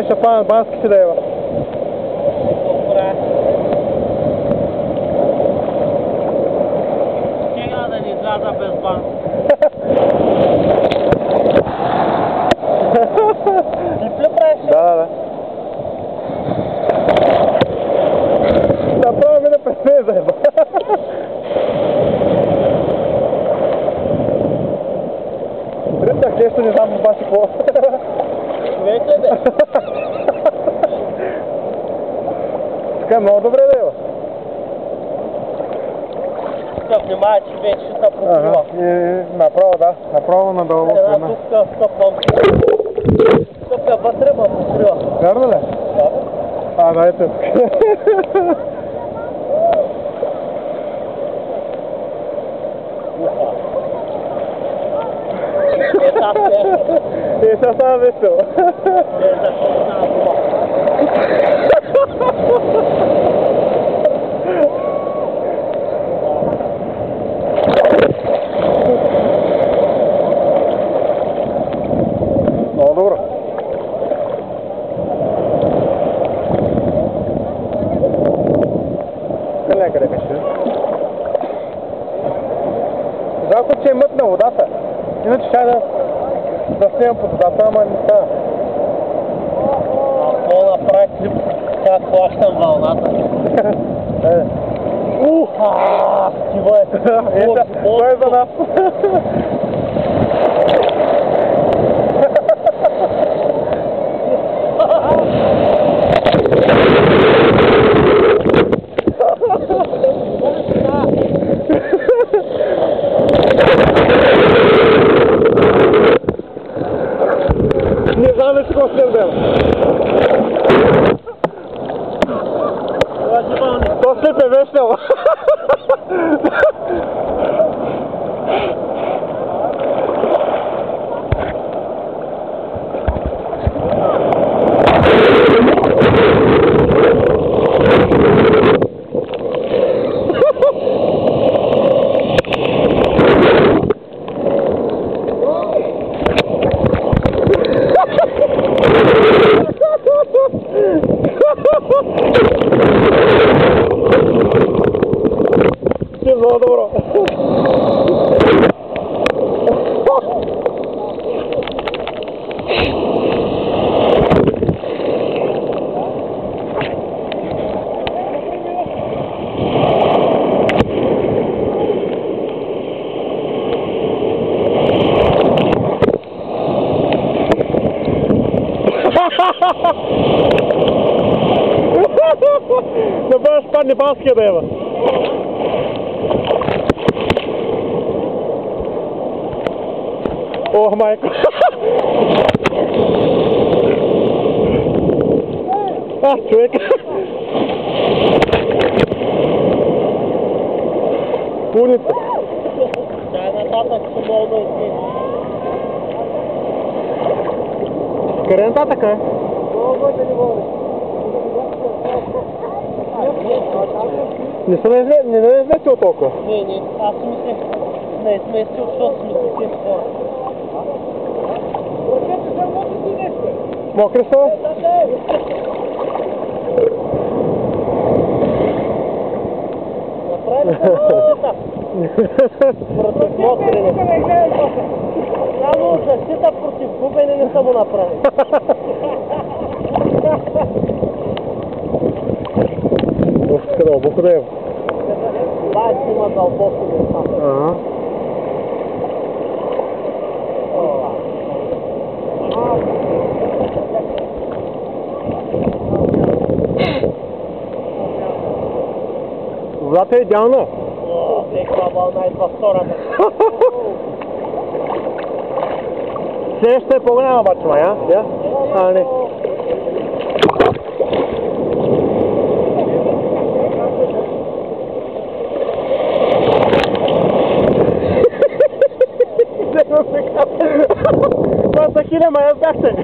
ще фанат банските да ева. Добре. Сега да ни изляза без бан. Клип ли правиш? Да. Направо ми да пресне заеба. Рита, нещо не знам обаче какво. Вече бе. Така много добре да ева. Тук внимай, че вече ще се покрива. Направо да, направо надолу. Една тук стъпвам. Тук е вътре ма покрива. Вярно ли? Да. Да, ето. Сега става весело. Много добро. Някъде беше. Жалко, че е мътна водата. Иначе ще да снимам под водата, ама не става. Ако направи клип, как хващам вълната. Стива е. Това е за нас. Не знам ли си какво ще взема. То след е весело. Ще много добро. Да бъдеш падне банския да ева. О, майко! Човек! Пуница! Дай нататък, че мога да отиде. Къде нататък е? Не е излетил толкова? Не, аз си мислех, не е сместил, защото сме такива хора. Мокри са? Направи ли защита? Против мокрене. Само защита против губене не са му направили. Ух, дълбоко да е. Това има дълбоко места. Водата е идеална. Всека вълна идва втората. Следващата е по-голяма обаче, мая? Не. Това са хиля, мая бяхте.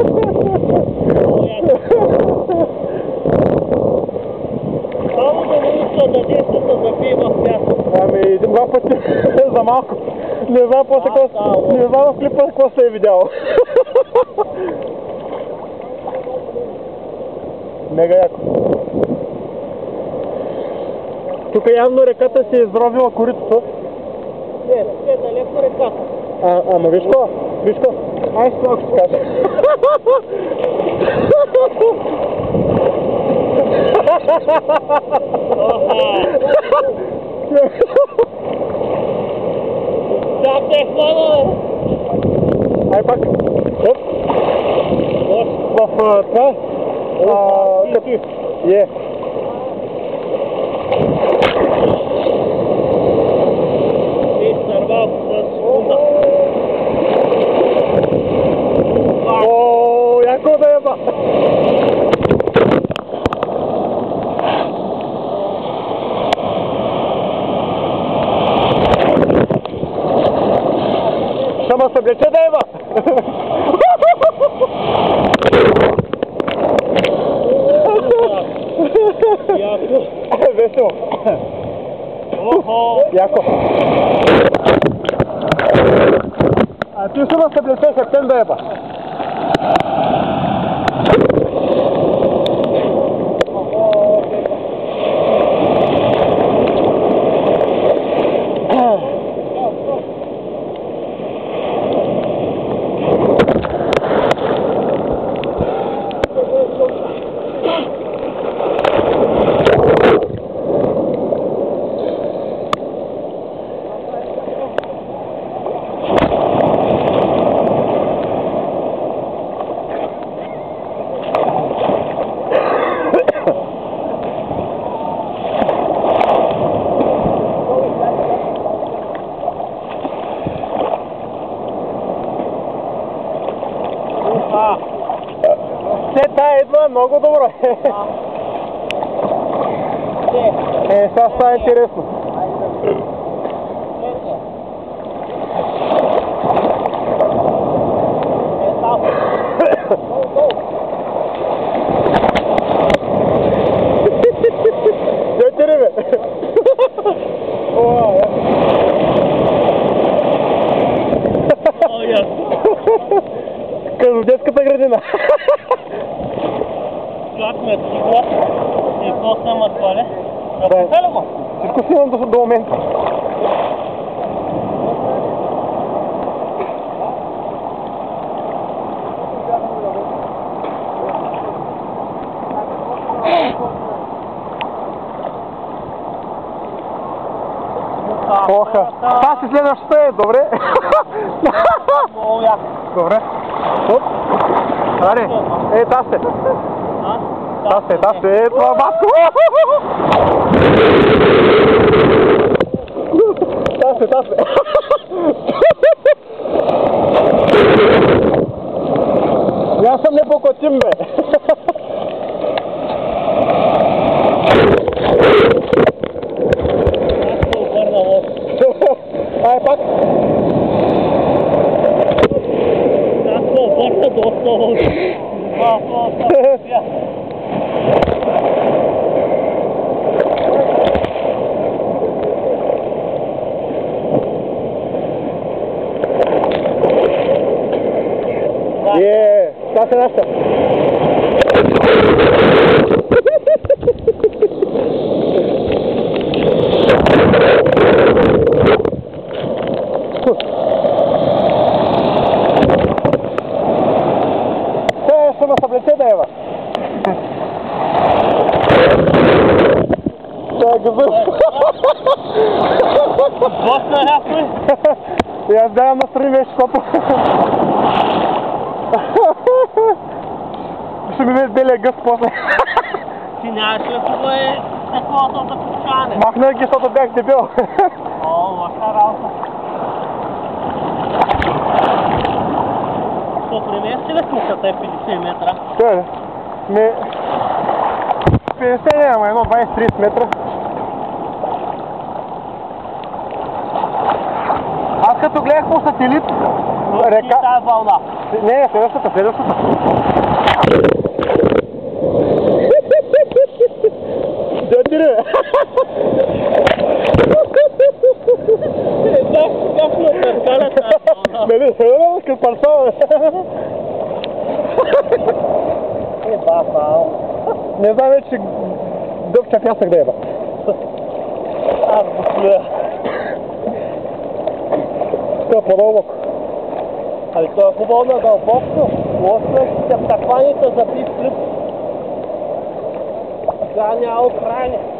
Само да не уча да детствата да пие в пясък. Ами, два пъти за малко. Не знам в клипа какво се е видял. мега яко. Тук явно реката си е изровила коритото. Не, тук е далеко реката. Ама виж ко? Виж ко? Ай, що ако ще кажа. Да, те хвана! Ай пак. Оп. В това. Като... Е. И сървал с секунда. О, яко да еба. Шама се влече да еба. Яко. Весело. Охо. Яко. А ти шама се влече хептен да еба. Все тая идва много добро. Сега става интересно. Дайте ребе. Като детската градина. Чакаме цикла и после матквале. Записали го? Всичко си имам до момента. Оха. Това си следващото е, добре. Много яко. Добре. Оп. Аре, тасте. Тасте, това баско. Тасте. Аз съм непокотим, бе. Ай, пак. Какво върта доста лошо. Това се нашата. Ще ме съблече да ева. Това е газъл. Доста някой. И аз давам настрани вече, защото... Ще ми виж белия гъс после. Ти нямаш ли какво е такова за покачане? Махна ги, защото бях дебел. О, лоша работа. Що премести ли кухата е 50 метра? Той е. 50 няма, едно 20-30 метра. Аз като гледах по сателит, река... Тая вълна. Не, следващата. Дядире! Как ме прекара тази вълна? Не, скъпарсава, бе! Баба. Не знам вече дъвча пясък да еба. Аз го плюя. Това е по-дълбоко. Ами това е хубаво на дълбоко. Лошо е, че се хваните за бив клип. Сега няма оправяне.